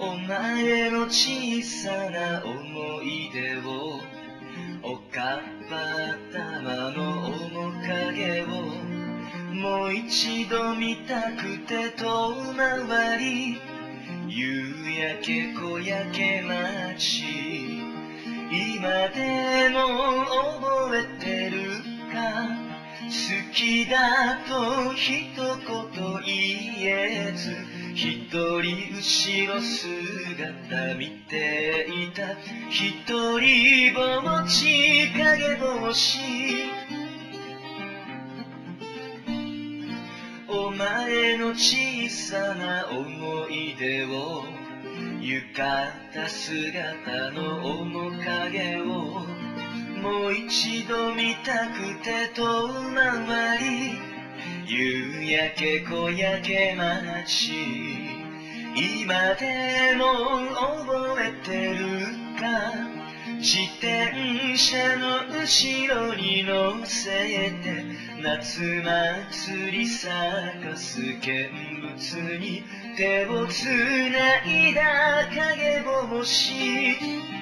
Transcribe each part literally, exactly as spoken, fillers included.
お前の小さな思い出を、おかっぱ頭の面影をもう一度見たくて遠回り、夕焼け小焼け街、今でも覚えてるか、好きだと一言言えず一人後ろ姿見ていた、一人ぼっち影星。お前の小さな思い出を、浴衣姿の面影をもう一度見たくて遠回り、夕焼け小焼け街、今でも覚えてるか、自転車の後ろに乗せて夏祭り咲かす見物に手をつないだ影星。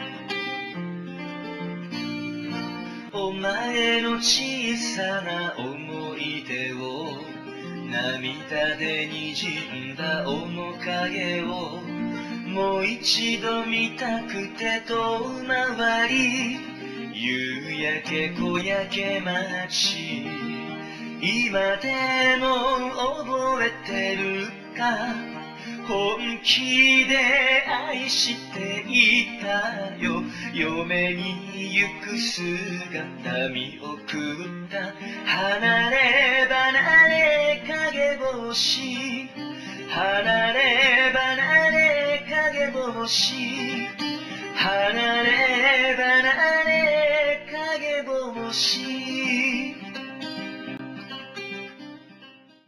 お前の小さな思い出を、涙でにじんだ面影をもう一度見たくて遠回り、夕焼け小焼け街、今でも覚えてるか、本気で愛していたよ、嫁に行く姿見送った、離れ離れ影星、離れ離れ影星、離れ離れ影星。